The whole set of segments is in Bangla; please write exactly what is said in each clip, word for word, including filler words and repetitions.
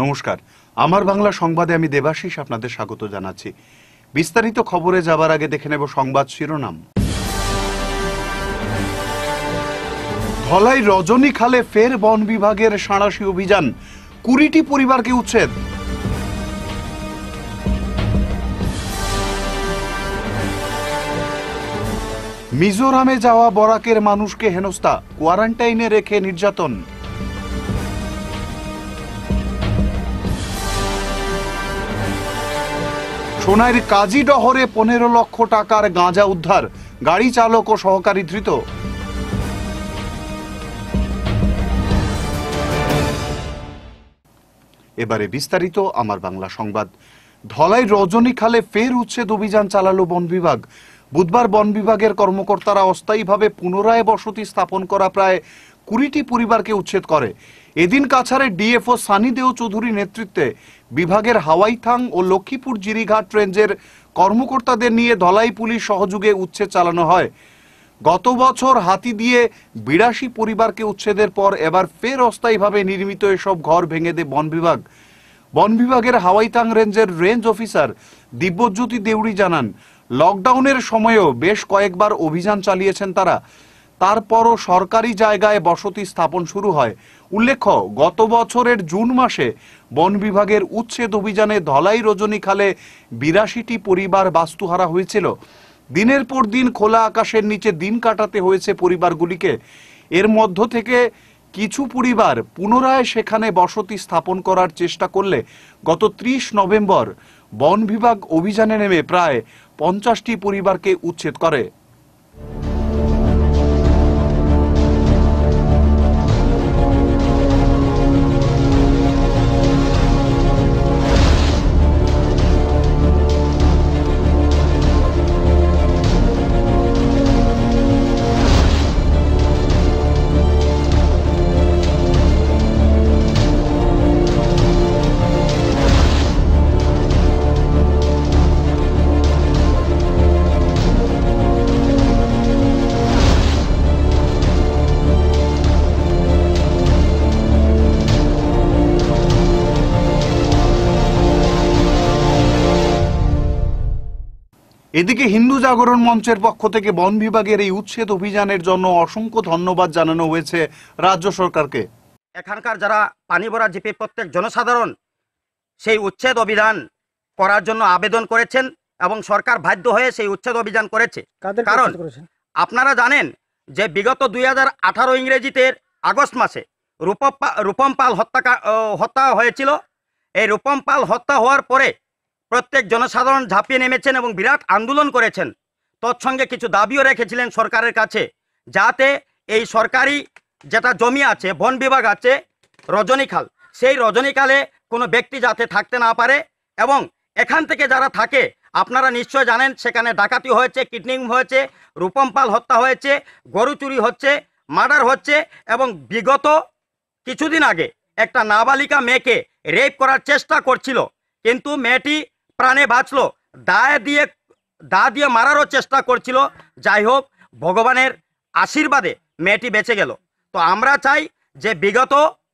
নমস্কার, আমার বাংলা সংবাদে আমি দেবাশিস আপনাদের স্বাগত জানাচ্ছি। বিস্তারিত খবরে যাবার আগে দেখে নেব সংবাদ শিরোনাম। ধলাই রজনীখালে ফের বন বিভাগের সাঁড়াশি অভিযান, কুড়িটি পরিবারকে উচ্ছেদ। মিজোরামে যাওয়া বরাকের মানুষকে হেনস্থা, কোয়ারেন্টাইনে রেখে নির্যাতন। সোনাইর কাজীডহরে পনেরো লক্ষ টাকার গাঁজা উদ্ধার, গাড়ি চালক ও সহকারী ধৃত। এবারে বিস্তারিত আমার বাংলা সংবাদ। ধলাই রজনীখালে ফের উচ্ছেদ অভিযান চালালো বন বিভাগ। বুধবার বন বিভাগের কর্মকর্তারা অস্থায়ীভাবে পুনরায় বসতি স্থাপন করা প্রায় কুড়িটি পরিবারকে উচ্ছেদ করে। এদিন কাছাড়ের ডিএফও সানি দেও চৌধুরীর নেতৃত্বে বিভাগের হাওয়াইথাং ও লক্ষ্মীপুর জিরিঘাট রেঞ্জের কর্মকর্তাদের নিয়ে ধলাই পুলিশ সহযোগে উচ্ছেদ চালানো হয়। গত বছর হাতি দিয়ে বিরাশি পরিবারকে উচ্ছেদের পর এবার ফের অস্থায়ীভাবে নির্মিত এসব ঘর ভেঙে দেয় বন বিভাগ। বন বিভাগের হাওয়াইথাং রেঞ্জের রেঞ্জ অফিসার দিব্যজ্যোতি দেউড়ি জানান, লকডাউনের সময়ও বেশ কয়েকবার অভিযান চালিয়েছেন তারা, তারপরও সরকারি জায়গায় বসতি স্থাপন শুরু হয়। উল্লেখ্য, গত বছরের জুন মাসে বন বিভাগের উচ্ছেদ অভিযানে ধলাই রজনীখালে বিরাশিটি পরিবার বাস্তুহারা হয়েছিল। দিনের পর দিন খোলা আকাশের নিচে দিন কাটাতে হয়েছে পরিবারগুলিকে। এর মধ্য থেকে কিছু পরিবার পুনরায় সেখানে বসতি স্থাপন করার চেষ্টা করলে গত ত্রিশ নভেম্বর বন বিভাগ অভিযানে নেমে প্রায় পঞ্চাশটি পরিবারকে উচ্ছেদ করে। এদিকে হিন্দু জাগরণ মঞ্চের পক্ষ থেকে বন বিভাগের এই উচ্ছেদ অভিযানের জন্য অসংখ্য ধন্যবাদ জানানো হয়েছে রাজ্য সরকারকে। এখানকার যারা পানি ভরা জিপি প্রত্যেক জনসাধারণ সেই উচ্ছেদ অভিযান করার জন্য আবেদন করেছেন এবং সরকার বাধ্য হয়ে সেই উচ্ছেদ অভিযান করেছে। কারণ আপনারা জানেন যে বিগত দুই হাজার আঠারো ইংরেজিতে আগস্ট মাসে রূপম রূপম পাল হত্যা হত্যা হয়েছিল। এই রূপম পাল হত্যা হওয়ার পরে প্রত্যেক জনসাধারণ ঝাঁপিয়ে নেমেছেন এবং বিরাট আন্দোলন করেছেন। তৎসঙ্গে কিছু দাবিও রেখেছিলেন সরকারের কাছে, যাতে এই সরকারি যেটা জমি আছে, বন বিভাগ আছে রজনীখাল, সেই রজনীখালে কোনো ব্যক্তি যাতে থাকতে না পারে। এবং এখান থেকে যারা থাকে আপনারা নিশ্চয় জানেন সেখানে ডাকাতি হয়েছে, কিডন্যাপিং হয়েছে, রূপম পাল হত্যা হয়েছে, গরু চুরি হচ্ছে, মার্ডার হচ্ছে এবং বিগত কিছুদিন আগে একটা নাবালিকা মেয়েকে রেপ করার চেষ্টা করছিল, কিন্তু মেয়েটি প্রাণে বাঁচলো। দায় দিয়ে দা দিয়ে মারারও চেষ্টা করছিল, যাই হোক ভগবানের আশীর্বাদে মেয়েটি বেঁচে গেল। তো আমরা চাই যে বিগত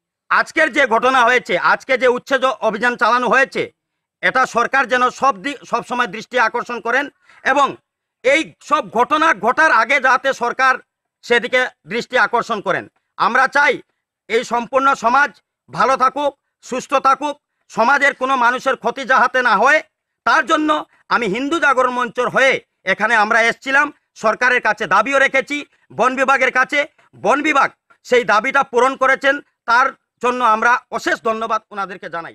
আজকের যে ঘটনা হয়েছে, আজকে যে উচ্ছেদ অভিযান চালানো হয়েছে, এটা সরকার যেন সব দিক সবসময় দৃষ্টি আকর্ষণ করেন এবং এই সব ঘটনা ঘটার আগে যাতে সরকার সেদিকে দৃষ্টি আকর্ষণ করেন। আমরা চাই এই সম্পূর্ণ সমাজ ভালো থাকুক, সুস্থ থাকুক, সমাজের কোনো মানুষের ক্ষতি যাহাতে না হয়, তার জন্য আমি হিন্দু জাগরণ মঞ্চর হয়ে এখানে আমরা এসেছিলাম। সরকারের কাছে দাবিও রেখেছি, বন বিভাগের কাছে। বন বিভাগ সেই দাবিটা পূরণ করেছেন, তার জন্য আমরা অশেষ ধন্যবাদ ওনাদেরকে জানাই।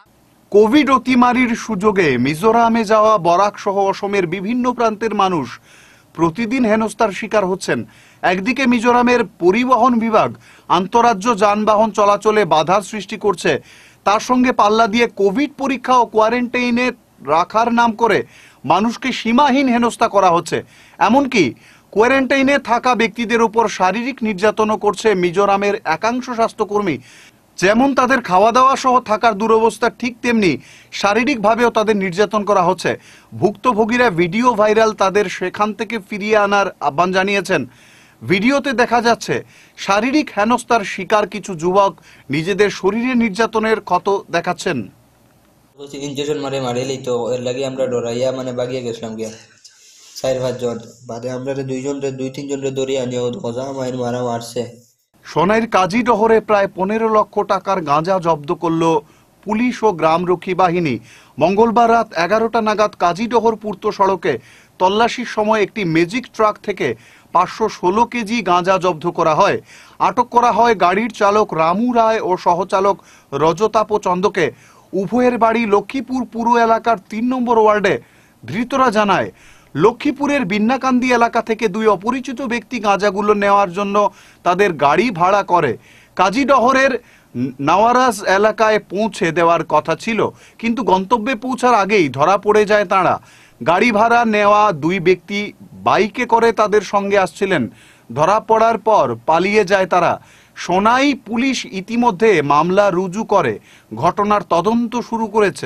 কোভিড অতিমারির সুযোগে মিজোরামে যাওয়া বরাক সহ অসমের বিভিন্ন প্রান্তের মানুষ প্রতিদিন হেনস্থার শিকার হচ্ছেন। একদিকে মিজোরামের পরিবহন বিভাগ আন্তঃরাজ্য যানবাহন চলাচলে বাধার সৃষ্টি করছে, তার সঙ্গে পাল্লা দিয়ে কোভিড পরীক্ষা ও কোয়ারেন্টাইনে রাখার নাম করে মানুষকে সীমাহীন হেনস্থা করা হচ্ছে। এমনকি কোয়ারেন্টাইনে থাকা ব্যক্তিদের উপর শারীরিক নির্যাতনও করছে মিজোরামের একাংশ স্বাস্থ্যকর্মী। যেমন তাদের খাওয়া দাওয়া সহ থাকার দুরবস্থা, ঠিক তেমনি শারীরিকভাবেও তাদের নির্যাতন করা হচ্ছে। ভুক্তভোগীরা ভিডিও ভাইরাল তাদের সেখান থেকে ফিরিয়ে আনার আহ্বান জানিয়েছেন। ভিডিওতে দেখা যাচ্ছে শারীরিক হেনস্থার শিকার কিছু যুবক নিজেদের শরীরে নির্যাতনের ক্ষত দেখাচ্ছেন। ইনজেকশন মারে মারিলেই তো এর লাগে আমরা ডরাইয়া মানে বাগিয়ে গেছিলাম গিয়া চার পাঁচজন বাদে আমরা দুইজন দুই তিনজন দৌড়িয়ে আনিও গজা মায়ের মারা মারছে। সোনাইর কাজীডহরে প্রায় পনেরো লক্ষ টাকার গাঁজা জব্দ করল পুলিশ ও গ্রামরক্ষী বাহিনী। মঙ্গলবার রাত এগারোটা নাগাদ কাজীডহর পূর্ত সড়কে তল্লাশির সময় একটি ম্যাজিক ট্রাক থেকে পাঁচশো ষোলো কেজি গাঁজা জব্দ করা হয়। আটক করা হয় গাড়ির চালক রামু রায় ও সহচালক রজতাপ চন্দকে। উভয়ের বাড়ি লক্ষ্মীপুর পুর এলাকার তিন নম্বর ওয়ার্ডে। ধৃতরা জানায় লক্ষ্মীপুরের বিন্নাকান্দি এলাকা থেকে দুই অপরিচিত ব্যক্তি গাঁজাগুলো নেওয়ার জন্য তাদের গাড়ি ভাড়া করে কাজীডহরের নাওয়ারাজ এলাকায় পৌঁছে দেওয়ার কথা ছিল, কিন্তু গন্তব্যে পৌঁছার আগেই ধরা পড়ে যায় তাঁরা। গাড়ি ভাড়া নেওয়া দুই ব্যক্তি বাইকে করে তাদের সঙ্গে আসছিলেন। ধরা পড়ার পর পালিয়ে যায় তারা। সোনাই পুলিশ ইতিমধ্যে মামলা রুজু করে ঘটনার তদন্ত শুরু করেছে।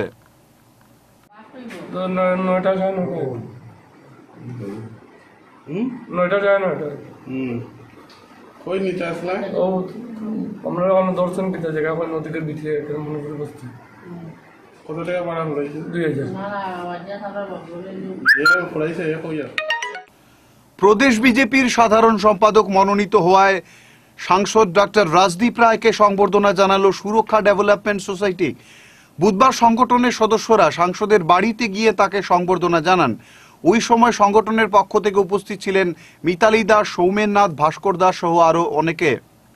নয়টা যায় নয়টা কই নিতে আসলে ও আমরা অন্য দর্শন দিতে জায়গা হয় নদীতে বিচে মনে করে বসছি। কত টাকা ভাড়া হয়েছে? দুই হাজার। প্রদেশ বিজেপির সাধারণ সম্পাদক মনোনীত হওয়ায় সাংসদ ডক্টর রাজদীপ রায়কে সংবর্ধনা জানালো সুরক্ষা ডেভেলপমেন্ট সোসাইটি। বুধবার সংগঠনের সদস্যরা সাংসদের বাড়িতে গিয়ে তাকে সংবর্ধনা জানান। ওই সময় সংগঠনের পক্ষ থেকে উপস্থিত ছিলেন মিতালি দাস, সৌমেন নাথ, ভাস্কর দাস সহ আরো অনেকে।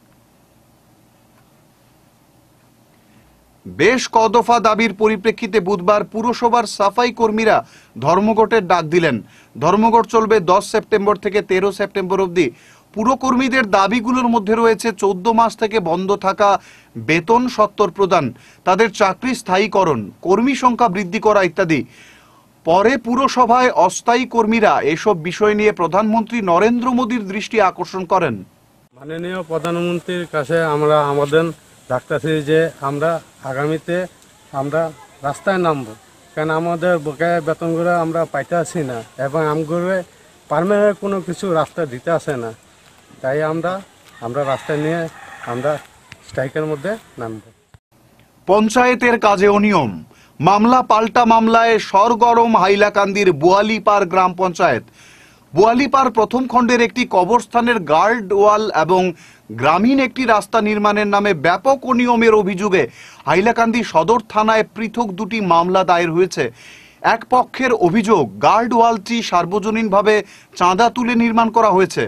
বেশ কদফা দাবির পরিপ্রেক্ষিতে বুধবার পুরসভার সাফাই কর্মীরা ধর্মঘটের ডাক দিলেন। ধর্মঘট চলবে দশ সেপ্টেম্বর থেকে তেরো সেপ্টেম্বর অবধি। পুরকর্মীদের দাবিগুলোর মধ্যে রয়েছে চোদ্দ মাস থেকে বন্ধ থাকা বেতন সত্তর প্রদান, তাদের চাকরি স্থায়ীকরণ, কর্মী সংখ্যা বৃদ্ধি করা ইত্যাদি। পরে পুরসভায় অস্থায়ী কর্মীরা এসব বিষয় নিয়ে প্রধানমন্ত্রী নরেন্দ্র মোদীর দৃষ্টি আকর্ষণ করেন। মাননীয় প্রধানমন্ত্রীর কাছে আমরা আমাদের ডাকতেছি যে আমরা আগামীতে আমরা রাস্তায় নামবো, কারণ আমাদের বকেয়া বেতনগুলো আমরা পাইতে আসি না এবং আমগুলো পারমানেন্ট কোনো কিছু রাস্তা দিতে আসে না। তাই আমরা আমরা রাস্তায় নিয়ে আমরা স্ট্রাইকের মধ্যে নামব। পঞ্চায়েতের কাজে অনিয়ম, মামলা পাল্টা মামলায় সরগরম হাইলাকান্দির বোয়ালিপাড় গ্রাম পঞ্চায়েত। বোয়ালিপাড় প্রথম খণ্ডের একটি কবরস্থানের গার্ড ওয়াল এবং গ্রামীণ একটি রাস্তা নির্মাণের নামে ব্যাপক অনিয়মের অভিযোগে হাইলাকান্দি সদর থানায় পৃথক দুটি মামলা দায়ের হয়েছে। এক পক্ষের অভিযোগ গার্ড ওয়ালটি সার্বজনীনভাবে চাঁদা তুলে নির্মাণ করা হয়েছে।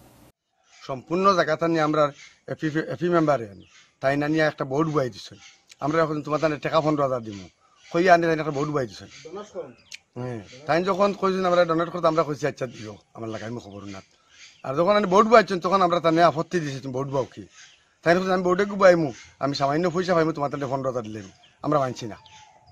সম্পূর্ণ জায়গাটা নিয়ে আমরা এপি এপি মেম্বারে আনি তাই না নিয়ে একটা বোর্ড বয়াই দিচ্ছেন। আমরা এখন তোমার তাহলে টাকা পনেরো হাজার দিব কই আনি তাই একটা বোর্ড বয়াই দিচ্ছেন। হ্যাঁ, তাই যখন কইছেন আমরা ডোনেট করতে আমরা কইছি আচ্ছা দিও আমার লাগাই আমি খবর না। আর যখন আমি বোর্ড বয়াইছেন তখন আমরা তার নিয়ে আপত্তি দিয়েছি তুমি বোর্ড বাও কি। তাই আমি বোর্ডে গুবাইমু আমি সামান্য পয়সা পাইমু তোমার তাহলে পনেরো হাজার দিলেন। আমরা মানছি না,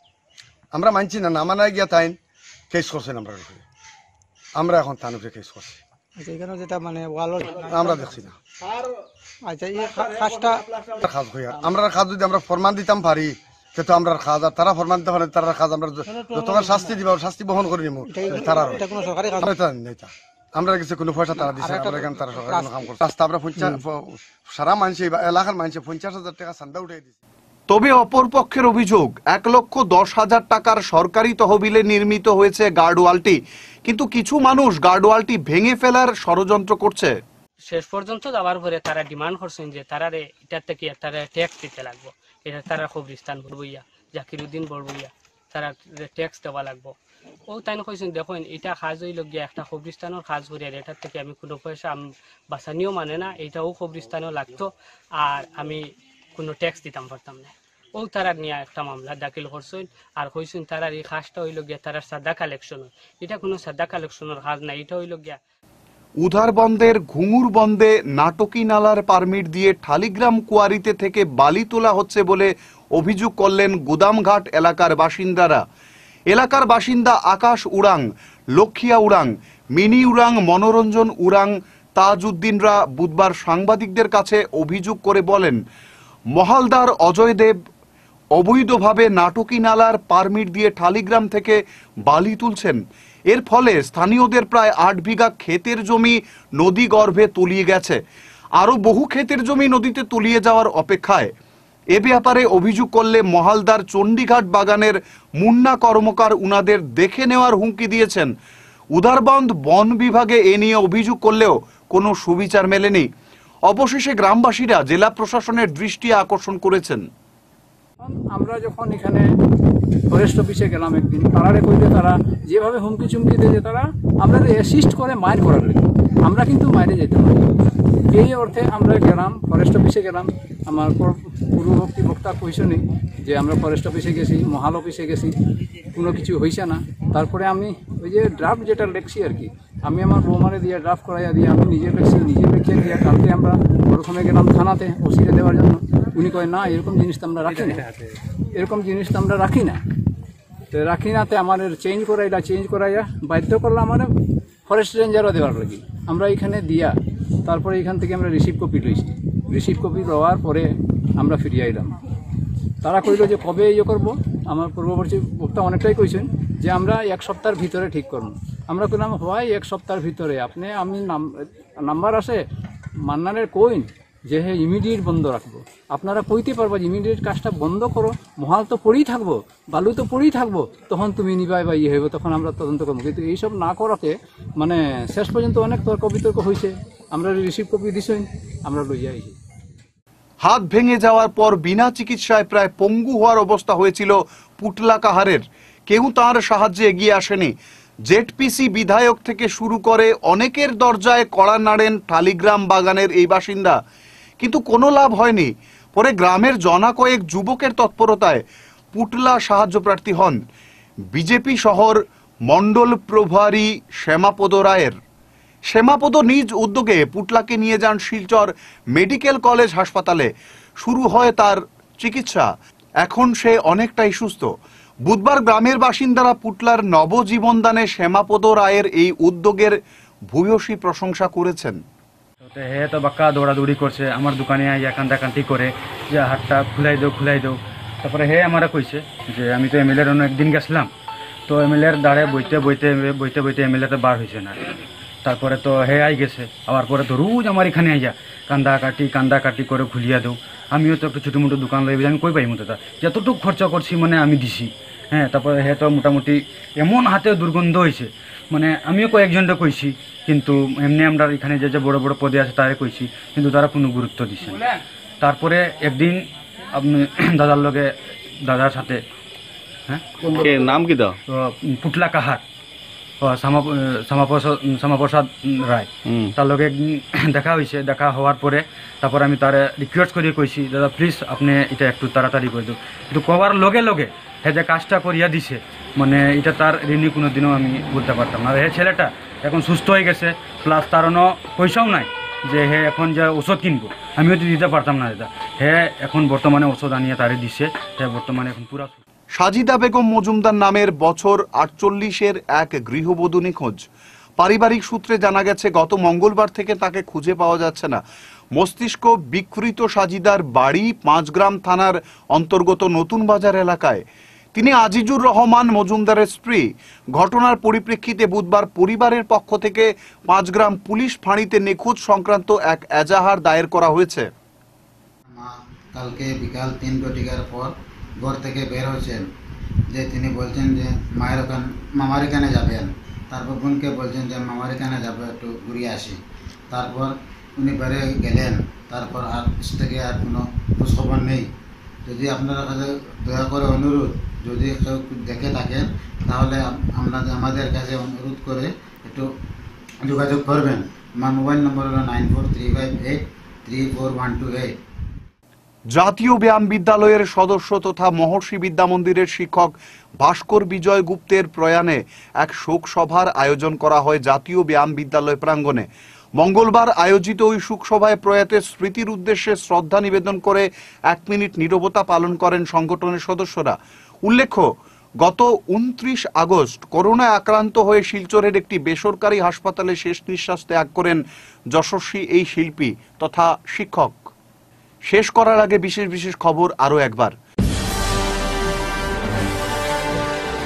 আমরা মানছি না। না মানায় গিয়া তাই কেস করছেন আমরা উপরে। আমরা এখন তার উপরে কেস করছি। এখানে যেটা মানে ওয়ালের আমরা দেখছি না। আচ্ছা এই খাসটা খাজ হইয়া আমরা খাজ যদি আমরা ফরমান দিতাম পারি সেটা আমরা খাজ, আর তারা ফরমান দিতে পারে তারা খাজ আমরা যতক্ষণ শাস্তি দিব শাস্তি বহন করে নিব। তারা এটা কোনো সরকারি কাজ নেতা আমরা কিছু কোনো পয়সা তারা দিচ্ছে আমরা এখানে তারা সরকারি কোনো কাম করছে। রাস্তা আমরা পঞ্চাশ সারা মানুষ এলাকার মানুষে পঞ্চাশ হাজার টাকা চান্দা উঠে দিচ্ছে। তবে অপরপক্ষের অভিযোগ এক লক্ষ দশ হাজার টাকার সরকারি তহবিলে নির্মিত হয়েছে গার্ডওয়ালটি, কিন্তু কিছু মানুষ গার্ডওয়ালটি ভেঙে ফেলার ষড়যন্ত্র করছে। শেষ পর্যন্ত যাওয়ার পরে তারা ডিমান্ড করছেন যে তারা এটার থেকে তারা ট্যাক্স দিতে লাগবো, এটা তারা কবরস্থান বলবইয়া জাকিরউদ্দিন বলবইয়া তারা ট্যাক্স দেওয়া লাগবো। ও তাই কইছেন দেখুন এটা কাজ হইল গিয়া একটা কবরস্থানের কাজ করি আর এটার থেকে আমি কোনো পয়সা বাঁচানিও মানে না, এটাও কবরস্থানেও লাগতো আর আমি কোনো ট্যাক্স দিতাম পারতাম না। ও তারা নিয়ে একটা মামলা দাখিল করছেন আর কইছেন তারা এই কাজটা হইল গিয়া তারা সাদা কালেকশন, এটা কোনো সাদা কালেকশনের কাজ না, এটা হইল গিয়া উধার বন্দরের ঘুঙুর বন্দে নাটকি নালার পারমিট দিয়ে ঠালিগ্রাম কুয়ারিতে থেকে বালি তোলা হচ্ছে বলে অভিযোগ করলেন গুদামঘাট এলাকার বাসিন্দারা। এলাকার বাসিন্দা আকাশ উড়াং, লক্ষিয়া উড়াং, মিনি উড়াং, মনোরঞ্জন উড়াং, তাজউদ্দিনরা বুধবার সাংবাদিকদের কাছে অভিযোগ করে বলেন মহালদার অজয় দেব অবৈধভাবে নাটকি নালার পারমিট দিয়ে ঠালিগ্রাম থেকে বালি তুলছেন। এর ফলে স্থানীয়দের প্রায় আট বিঘা ক্ষেতের জমি নদী গর্ভে তলিয়ে গেছে, আরো বহু ক্ষেতের জমি নদীতে তলিয়ে যাওয়ার অপেক্ষায়। এ ব্যাপারে অভিযোগ করলে মহালদার চণ্ডীঘাট বাগানের মুন্না কর্মকার উনাদের দেখে নেওয়ার হুমকি দিয়েছেন। উদারবন্দ বন বিভাগে এ নিয়ে অভিযোগ করলেও কোনো সুবিচার মেলেনি। অবশেষে গ্রামবাসীরা জেলা প্রশাসনের দৃষ্টি আকর্ষণ করেছেন। আমরা যখন এখানে ফরেস্ট অফিসে গেলাম একদিন, তারা কইলে তারা যেভাবে হুমকি চুমকি দিয়ে তারা আমরা অ্যাসিস্ট করে মায়ের করার লাগে, আমরা কিন্তু মায়েরে যেতে পারি। এই অর্থে আমরা গেলাম, ফরেস্ট অফিসে গেলাম। আমার পূর্ববর্তী বক্তা কইসনি যে আমরা ফরেস্ট অফিসে গেছি, মহাল অফিসে গেছি, কোনো কিছু হয়েছে না। তারপরে আমি ওই যে ড্রাফট যেটা লেখছি আর কি, আমি আমার বৌমারে দিয়ে ড্রাফট করাইয়া দিয়ে আমি নিজে লেখছি, নিজে লিখে দিয়ে কালকে আমরা প্রথমে গেলাম থানাতে ওসিরে দেওয়ার জন্য। উনি কয় না, এরকম জিনিস তো আমরা রাখি না, এরকম জিনিস তো আমরা রাখি না, তো রাখি না। তো আমার চেঞ্জ করাইলা, চেঞ্জ করাইয়া বাধ্য করলাম আমার ফরেস্ট রেঞ্জারও দেওয়ার লাগি। আমরা এখানে দিয়া তারপরে এখান থেকে আমরা রিসিভ কপি লইছি। রিসিভ কপি লওয়ার পরে আমরা ফিরিয়ে আইলাম। তারা কইল যে কবে ইয়ে করবো। আমার পূর্ববর্তী বক্তা অনেকটাই কইছেন যে আমরা এক সপ্তাহের ভিতরে ঠিক করবো। আমরা কইলাম হয় এক সপ্তাহের ভিতরে আপনি আমি নাম্বার আছে মান্নানের কইন যে হ্যাঁ ইমিডিয়েট বন্ধ রাখবো। আপনারা কইতে পারবো যে ইমিডিয়েট কাজটা বন্ধ করো, মহাল তো পড়েই থাকবো, বালু তো পড়েই থাকবো, তখন তুমি নিবাই বা ইয়ে হইব, তখন আমরা তদন্ত করবো। কিন্তু এইসব না করাতে মানে শেষ পর্যন্ত অনেক তর্ক বিতর্ক হয়েছে। আমরা রিসিভ কপি দিছই, আমরা লইয়া আইছি। হাত ভেঙে যাওয়ার পর বিনা চিকিৎসায় প্রায় পঙ্গু হওয়ার অবস্থা হয়েছিল পুটলা কাহারের। কেউ তার সাহায্যে এগিয়ে আসেনি। জেডপিসি বিধায়ক থেকে শুরু করে অনেকের দরজায় কড়া নাড়েন টালিগ্রাম বাগানের এই বাসিন্দা, কিন্তু কোনো লাভ হয়নি। পরে গ্রামের জনা কয়েক যুবকের তৎপরতায় পুটলা সাহায্য প্রার্থী হন বিজেপি শহর মণ্ডল প্রভারী শ্যামাপদ রায়ের। শ্যামাপদ নিজ উদ্যোগে পুটলাকে নিয়ে যান শিলচর মেডিকেল কলেজ হাসপাতালে। শুরু হয় তার চিকিৎসা। এখন সে অনেকটাই সুস্থ। বুধবার গ্রামের বাসিন্দারা পুটলার নবজীবন দানে শ্যামাপদ রায়ের এই উদ্যোগের ভূয়সী প্রশংসা করেছেন। হে তো বাক্কা দৌড়াদৌড়ি করছে আমার দোকানে আইয়া কান্দাকান্তি করে যে হাতটা খুলাই দেও খুলাই দেও। তারপরে হে আমারা কইছে যে আমি তো এম এল এর অন্য একদিন গেছিলাম, তো এম এল এর দাঁড়ে বইতে বইতে বইতে বইতে এম এল এতে বার হয়েছে না। তারপরে তো হে আই গেছে, আবার পরে তো রোজ আমার এখানে আইয়া কান্দা কাটি কান্দা কাটি করে খুলিয়া দেও। আমিও তো একটা ছোটো মোটো দোকান লইবে, আমি কই পাইমু দাদা, যতটুকু খরচা করছি মানে আমি দিছি। হ্যাঁ, তারপরে হে তো মোটামুটি এমন হাতে দুর্গন্ধ হয়েছে, মানে আমিও কয়েকজনটা কইছি, কিন্তু এমনি আমরা এখানে যে যে বড় বড় পদে আছে তারে কইছি, কিন্তু তারা কোনো গুরুত্ব দিচ্ছে না। তারপরে একদিন আপনি দাদার লগে দাদার সাথে হ্যাঁ নাম কি দাও পুটলা কাহার শ্যামাপ্রসাদ রায়, তার লগে একদিন দেখা হয়েছে। দেখা হওয়ার পরে তারপর আমি তার রিকোয়েস্ট করে কইছি দাদা প্লিজ আপনি এটা একটু তাড়াতাড়ি করে দেব। কিন্তু কবার লগে লগে হে যে কাজটা করিয়া দিছে, মানে এটা তার ঋণী কোনো দিনও আমি বলতে পারতাম না। হে ছেলেটা এখন সুস্থ হয়ে গেছে, প্লাস তার কোনো পয়সাও নাই যে হে এখন যে ওষুধ কিনবো, আমিও তো দিতে পারতাম না দাদা। হে এখন বর্তমানে ওষুধ আনিয়ে তারে দিছে, হে বর্তমানে এখন পুরা। সাজিদা বেগম মজুমদার নামের বছর আটচল্লিশের এক গৃহবধূ নিখোঁজ। পারিবারিক সূত্রে জানা গেছে গত মঙ্গলবার থেকে তাকে খুঁজে পাওয়া যাচ্ছে না। মস্তিষ্ক বিকৃত সাজিদার বাড়ি পাঁচগ্রাম থানার অন্তর্গত নতুন বাজার এলাকায়। তিনি আজিজুর রহমান মজুমদারের স্ত্রী। ঘটনার পরিপ্রেক্ষিতে বুধবার পরিবারের পক্ষ থেকে পাঁচগ্রাম পুলিশ ফাঁড়িতে নিখোঁজ সংক্রান্ত এক এজাহার দায়ের করা হয়েছে। কালকে বিকাল তিন ঘটিকার পর ঘর থেকে বের হয়েছেন, যে তিনি বলছেন যে মায়ের ওখান মামার এখানে যাবেন। তারপর বোনকে বলছেন যে মামার এখানে যাবো, একটু ঘুরিয়ে আসি। তারপর উনি বেড়ে গেলেন। তারপর আর থেকে আর কোনো খোঁজখবর নেই। যদি আপনারা কাছে দয়া করে অনুরোধ, যদি কেউ দেখে থাকেন তাহলে আপনাদের আমাদের কাছে অনুরোধ করে একটু যোগাযোগ করবেন। আমার মোবাইল নম্বর হলো nine four three five eight three four one two eight. জাতীয় ব্যায়াম বিদ্যালয়ের সদস্য তথা মহর্ষি বিদ্যা মন্দিরের শিক্ষক ভাস্কর বিজয় গুপ্তের প্রয়াণে এক শোক সভার আয়োজন করা হয় জাতীয় ব্যায়াম বিদ্যালয় প্রাঙ্গণে। মঙ্গলবার আয়োজিত ওই শোকসভায় প্রয়াতের স্মৃতির উদ্দেশ্যে শ্রদ্ধা নিবেদন করে এক মিনিট নীরবতা পালন করেন সংগঠনের সদস্যরা। উল্লেখ্য, গত উনত্রিশ আগস্ট করোনায় আক্রান্ত হয়ে শিলচরের একটি বেসরকারি হাসপাতালে শেষ নিঃশ্বাস ত্যাগ করেন যশস্বী এই শিল্পী তথা শিক্ষক। শেষ করার আগে বিশেষ বিশেষ খবর আরো একবার।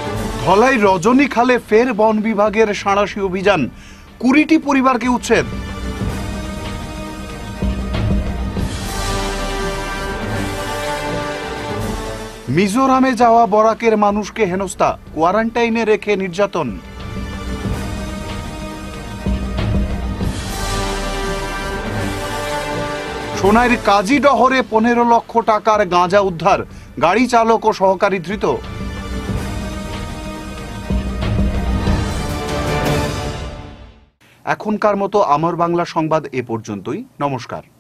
ধলাই রজনীখালে ফের বন বিভাগের সাঁড়াশি অভিযান, কুড়িটি পরিবারকে উচ্ছেদ। মিজোরামে যাওয়া বরাকের মানুষকে হেনস্থা, কোয়ারেন্টাইনে রেখে নির্যাতন। সোনাইর কাজীডহরে পনেরো লক্ষ টাকার গাঁজা উদ্ধার, গাড়ি চালক ও সহকারী ধৃত। এখনকার মতো আমার বাংলা সংবাদ এ পর্যন্তই। নমস্কার।